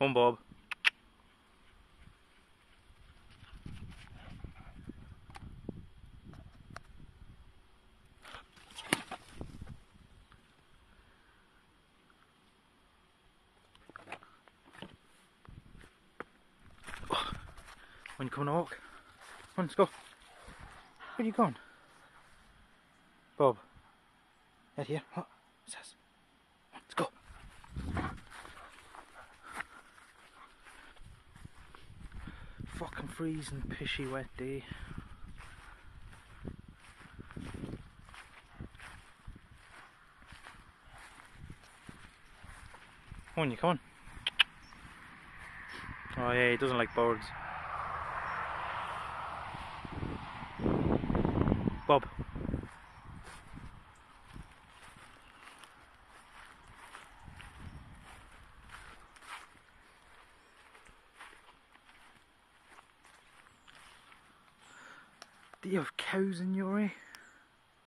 Come on, Bob. When you coming to walk? Come on, let's go. Where are you going? Bob. Out here. What? What's this? Let's go. Fucking freezing, pishy, wet day. Come on, you come on. Oh yeah, he doesn't like birds. Bob. Do you have cows in your area?